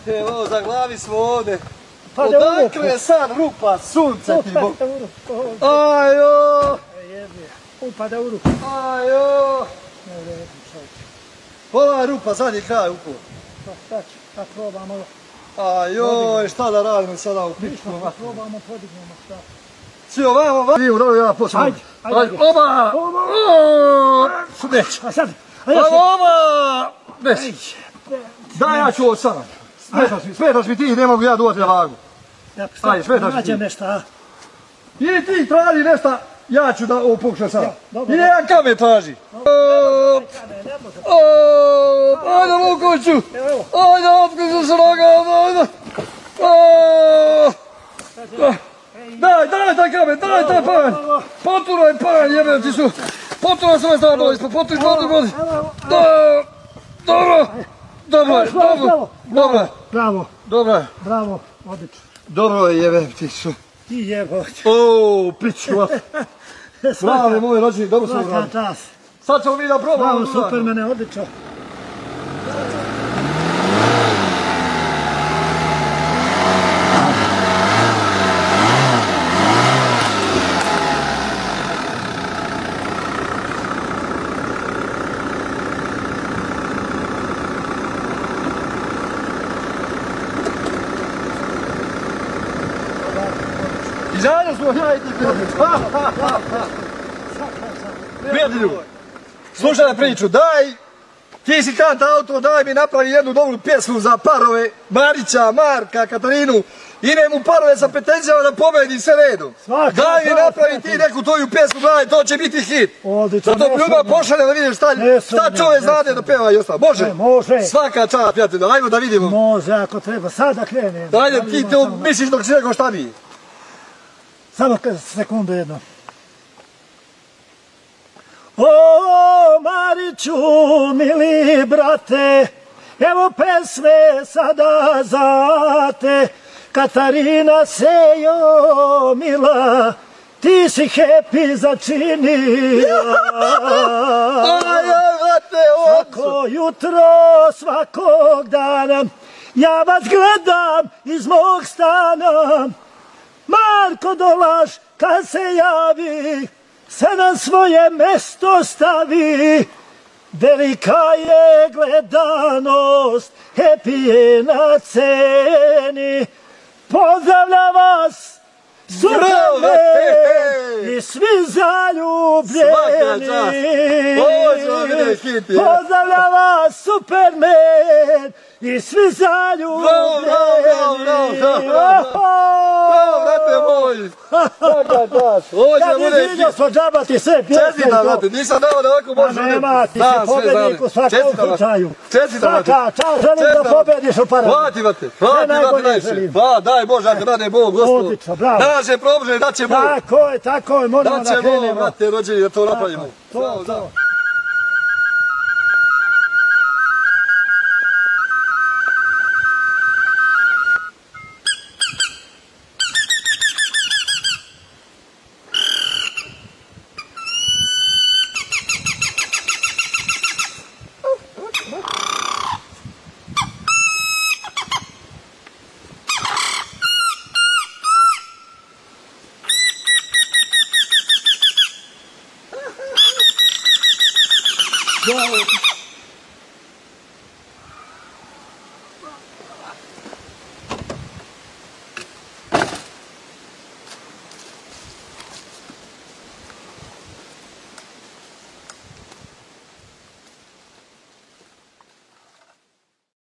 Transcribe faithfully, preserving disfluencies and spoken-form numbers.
Brate, ovo, za glavi smo ovde. Odakle je sad rupa, sunce ti bo... Ajo! Upada u ruku. Ajo! Ova je rupa, zadnji kraj upo. Pa šta ću, pa probamo ovo. Ajoj, šta da radimo sada u pičku? Pa probamo, podignemo šta. Svi ovamo, ovamo. Svi u ja počnem. Ajde, ajde. Oba! Neć. A sad, oba! Neć. Daj, ja ću ovo sada. Smetaš mi, smetaš mi ti, ne mogu ja duvati na vagu. Ajde, smetaš mi ti. Nađem nešto, a? I ti traži nešto, ja ću da ovo pokušam sada. I jedan kamen traži. Ajde, Lukoviću! Ajde, opkuću se nogama, ajde! Daj, daj taj kamen, daj taj panj! Poturaj panj, jebem ti su! Poturaj se ovaj stavno ovo ispod, poturaj, poturaj, poturaj! Dobro! Dobro je, dobro! Dobro je! Bravo! Dobro je! Bravo, odlično! Dobro je, jebem ti su! Ti jebote! Ooo, piću vas! Bravo, moj rođeni, dobro sam uradio! Svaka čast! Sad ćemo mi da probamo! Bravo, Supermane, odlično! I zajedno smo ja i ti prijatelju. Prijatelju, slušaj priču, daj, ti si kanta auto, daj mi napravi jednu dobru pjesmu za parove Marića, Marka, Katarinu. Ide mu parove sa petenzijama da pobedi sve redom. Daj mi napravi ti neku tvoju pjesmu, daj, to će biti hit. Zato bi ljubav pošalje da vidim šta čovjek znade da peva i ostalo. Može? Može. Svaka čast, prijatelju, ajmo da vidimo. Može, ako treba, sad da krenem. Dajde, ti to misliš dok si rekao šta bi? Samo sekundu jedno. O, Mariću, mili brate, evo pesme sada za te. Katarina sejo, mila, ti si happy začinila. Svako jutro, svakog dana, ja vas gledam iz mog stana. Marko Dolaš, kad se javi, se na svoje mesto stavi. Velika je gledanost, happy je na ceni. Pozdravljam vas, Superman, i svi zaljubljeni. Pozdravljam vas, Superman, i svi zaljubljeni. Brate moj, svaka čast. Kad nisi vidio smo džabati sve pjesme. Čestitam, brate, nisam dao da ovako možeš vidjeti. Ma nema, ti si pobednik u svakom slučaju. Čestitam, brate. Svaka čast, želim da pobediš u paradu. Hvati, brate, hvati, brate, najviše. Hvala, daj Bože, ako dade Bog, gospod. Odlično, bravo. Da će probuže, da će Bog. Tako je, tako je, moramo da krenemo. Da će Bog, brate, rođeni, da to napravimo. To, to. Bravo.